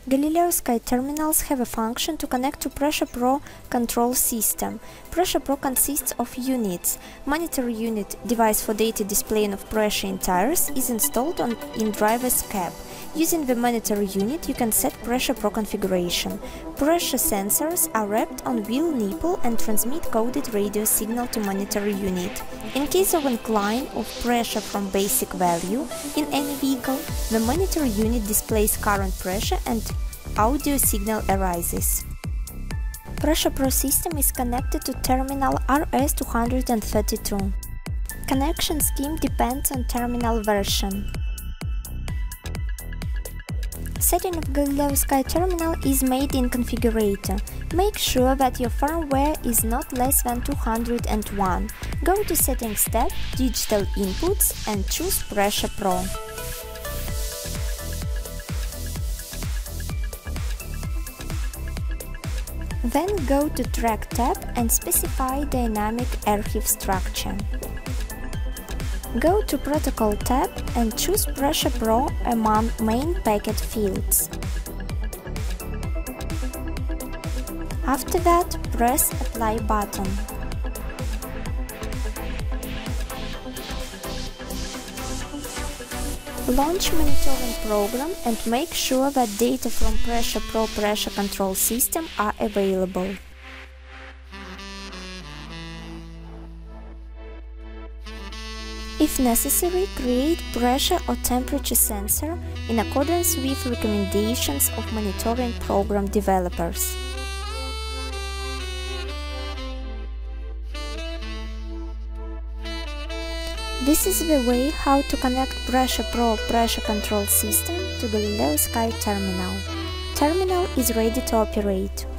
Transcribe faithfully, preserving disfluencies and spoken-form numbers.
Galileo Sky terminals have a function to connect to PressurePro control system. PressurePro consists of units. Monitor unit, device for data displaying of pressure in tires, is installed on in driver's cab. Using the monitor unit, you can set PressurePro configuration. Pressure sensors are wrapped on wheel nipple and transmit coded radio signal to monitor unit. In case of incline of pressure from basic value in any vehicle, the monitor unit displays current pressure and audio signal arises. PressurePro system is connected to terminal R S two thirty-two. Connection scheme depends on terminal version. Setting of Galileo Sky terminal is made in Configurator. Make sure that your firmware is not less than two hundred one. Go to Settings tab, Digital Inputs and choose PressurePro. Then go to Track tab and specify Dynamic Archive Structure. Go to Protocol tab and choose PressurePro among main packet fields. After that, press Apply button. Launch monitoring program and make sure that data from PressurePro pressure control system are available. If necessary, create pressure or temperature sensor in accordance with recommendations of monitoring program developers. This is the way how to connect PressurePro pressure control system to Galileo Sky terminal. Terminal is ready to operate.